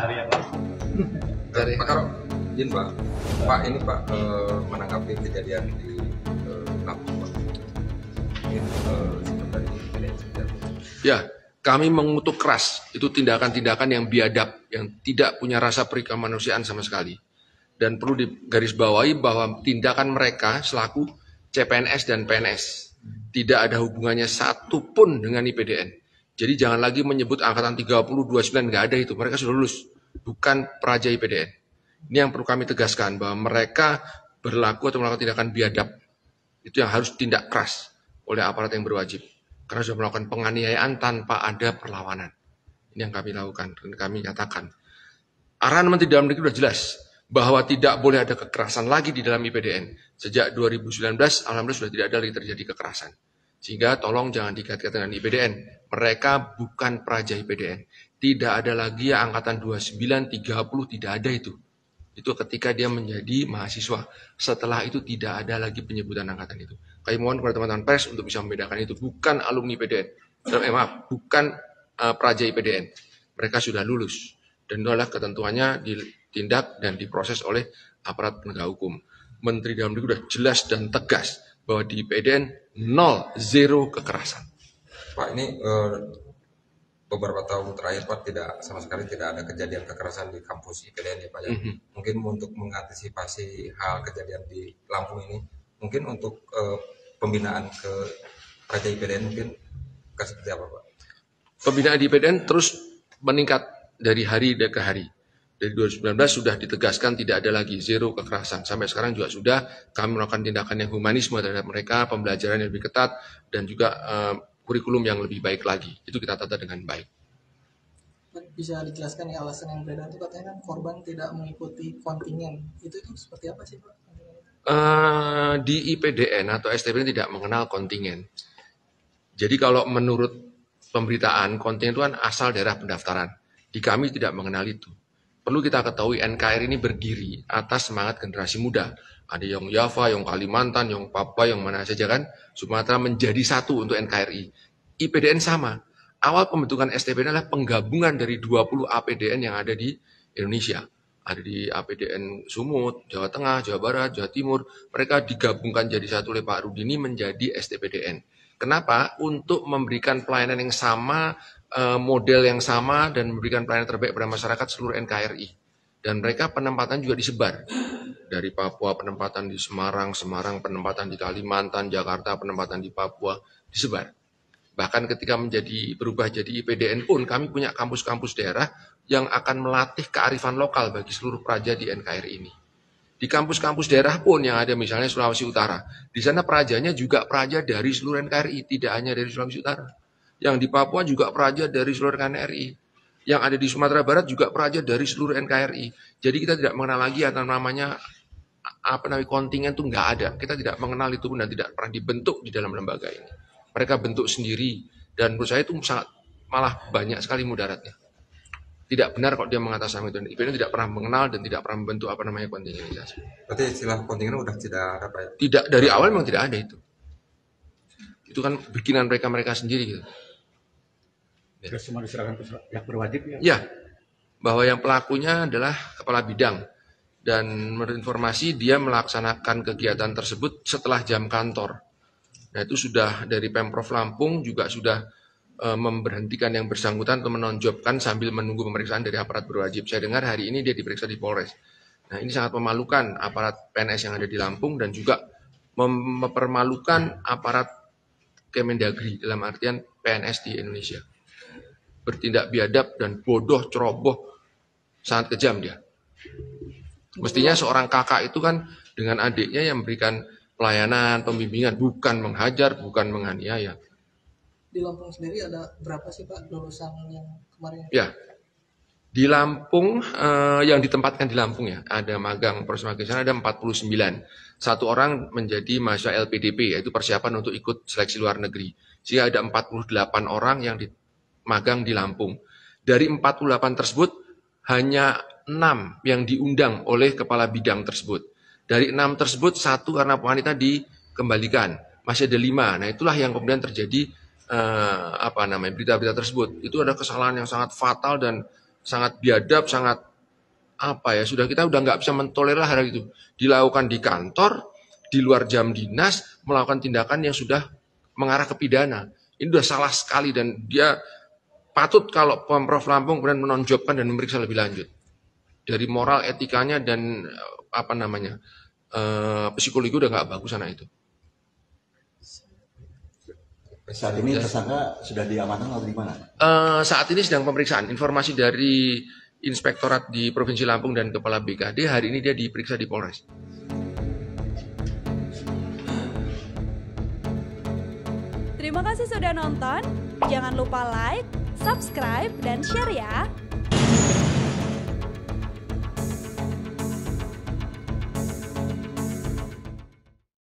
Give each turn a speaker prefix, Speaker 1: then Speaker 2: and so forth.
Speaker 1: hari yang lalu.
Speaker 2: Dari
Speaker 3: Pak Karo, izin Pak. Pak ini Pak menanggapi kejadian di Lampung Pak. Mungkin sebentar ini kejadian seperti apa?
Speaker 2: Ya, kami mengutuk keras itu tindakan-tindakan yang biadab, yang tidak punya rasa perikamanusiaan sama sekali. Dan perlu digarisbawahi bahwa tindakan mereka selaku CPNS dan PNS tidak ada hubungannya satupun dengan IPDN. Jadi jangan lagi menyebut angkatan 30, 29, nggak ada itu. Mereka sudah lulus, bukan praja IPDN. Ini yang perlu kami tegaskan, bahwa mereka berlaku atau melakukan tindakan biadab. Itu yang harus tindak keras oleh aparat yang berwajib. Karena sudah melakukan penganiayaan tanpa ada perlawanan. Ini yang kami lakukan dan kami nyatakan. Arahan Menteri Dalam Negeri sudah jelas bahwa tidak boleh ada kekerasan lagi di dalam IPDN. Sejak 2019, alhamdulillah sudah tidak ada lagi terjadi kekerasan. Sehingga tolong jangan dikait-kaitkan dengan IPDN. Mereka bukan praja IPDN. Tidak ada lagi ya angkatan 29, 30, tidak ada itu. Itu ketika dia menjadi mahasiswa. Setelah itu tidak ada lagi penyebutan angkatan itu. Kami mohon kepada teman-teman pers untuk bisa membedakan itu. Bukan alumni IPDN. Bukan praja IPDN. Mereka sudah lulus. Dan itu adalah ketentuannya ditindak dan diproses oleh aparat penegak hukum. Menteri Dalam Negeri sudah jelas dan tegas bahwa di IPDN 0 kekerasan.
Speaker 3: Pak ini beberapa tahun terakhir Pak sama sekali tidak ada kejadian kekerasan di kampus IPDN ya Pak ya. Mungkin untuk mengantisipasi hal kejadian di Lampung ini, mungkin untuk pembinaan ke praja IPDN mungkin seperti apa Pak?
Speaker 2: Pembinaan di IPDN terus meningkat dari hari ke hari. Dari 2019 sudah ditegaskan tidak ada lagi 0 kekerasan. Sampai sekarang juga sudah kami melakukan tindakan yang humanisme terhadap mereka, pembelajaran yang lebih ketat, dan juga kurikulum yang lebih baik lagi. Itu kita tata dengan baik.
Speaker 4: Bisa dijelaskan ya alasan yang beredar itu katanya kan korban tidak mengikuti kontingen. Itu seperti apa sih Pak?
Speaker 2: Di IPDN atau STPN tidak mengenal kontingen. Jadi kalau menurut pemberitaan, kontingen itu kan asal daerah pendaftaran. Di kami tidak mengenal itu. Perlu kita ketahui NKRI ini berdiri atas semangat generasi muda. Ada yang Java, yang Kalimantan, yang Papua, yang mana saja kan. Sumatera menjadi satu untuk NKRI. IPDN sama. Awal pembentukan STPN adalah penggabungan dari 20 APDN yang ada di Indonesia. Ada di APDN Sumut, Jawa Tengah, Jawa Barat, Jawa Timur. Mereka digabungkan jadi satu oleh Pak Rudini menjadi STPDN. Kenapa? Untuk memberikan pelayanan yang sama, model yang sama, dan memberikan pelayanan terbaik pada masyarakat seluruh NKRI. Dan mereka penempatan juga disebar. Dari Papua penempatan di Semarang, penempatan di Kalimantan, Jakarta penempatan di Papua, disebar. Bahkan ketika berubah jadi IPDN pun, kami punya kampus-kampus daerah yang akan melatih kearifan lokal bagi seluruh praja di NKRI ini. Di kampus-kampus daerah pun yang ada misalnya Sulawesi Utara, di sana prajanya juga praja dari seluruh NKRI, tidak hanya dari Sulawesi Utara. Yang di Papua juga praja dari seluruh NKRI. Yang ada di Sumatera Barat juga praja dari seluruh NKRI. Jadi kita tidak mengenal lagi atau namanya kontingen itu nggak ada. Kita tidak mengenal itu pun dan tidak pernah dibentuk di dalam lembaga ini. Mereka bentuk sendiri dan menurut saya itu sangat malah banyak sekali mudaratnya. Tidak benar kok dia mengatasnamakan itu. IPDN tidak pernah mengenal dan tidak pernah membentuk kontingenisasi.
Speaker 3: Berarti istilah kontingen udah tidak apa ya?
Speaker 2: Tidak, dari awal memang tidak ada itu. Itu kan bikinan mereka sendiri gitu.
Speaker 1: Terus semua diserahkan ke pihak berwajib ya?
Speaker 2: Ya, bahwa yang pelakunya adalah kepala bidang. Dan menurut informasi dia melaksanakan kegiatan tersebut setelah jam kantor. Nah itu sudah dari Pemprov Lampung juga sudah memberhentikan yang bersangkutan atau menonjobkan sambil menunggu pemeriksaan dari aparat berwajib. Saya dengar hari ini dia diperiksa di Polres. Nah ini sangat memalukan aparat PNS yang ada di Lampung dan juga mempermalukan aparat Kemendagri dalam artian PNS di Indonesia. Bertindak biadab dan bodoh, ceroboh, sangat kejam dia. Mestinya seorang kakak itu kan dengan adiknya yang memberikan pelayanan, pembimbingan, bukan menghajar, bukan menganiaya.
Speaker 4: Di Lampung sendiri ada berapa sih Pak lulusan yang kemarin?
Speaker 2: Ya, di Lampung yang ditempatkan di Lampung ya, ada magang proses magang sana ada 49. Satu orang menjadi mahasiswa LPDP, yaitu persiapan untuk ikut seleksi luar negeri. Sehingga ada 48 orang yang magang di Lampung. Dari 48 tersebut, hanya 6 yang diundang oleh kepala bidang tersebut. Dari 6 tersebut, 1 karena wanita dikembalikan. Masih ada 5. Nah itulah yang kemudian terjadi berita-berita tersebut. Itu ada kesalahan yang sangat fatal dan sangat biadab, sangat kita udah nggak bisa mentolerir hal itu. Dilakukan di kantor, di luar jam dinas, melakukan tindakan yang sudah mengarah ke pidana. Ini sudah salah sekali dan dia patut kalau Pemprov Lampung kemudian menonjolkan dan memeriksa lebih lanjut. Dari moral, etikanya dan psikologi udah nggak bagus anak itu.
Speaker 5: Saat ini tersangka sudah diamankan atau di mana?
Speaker 2: Saat ini sedang pemeriksaan. Informasi dari Inspektorat di Provinsi Lampung dan Kepala BKD, hari ini dia diperiksa di Polres.
Speaker 6: Terima kasih sudah nonton. Jangan lupa like, subscribe, dan share ya.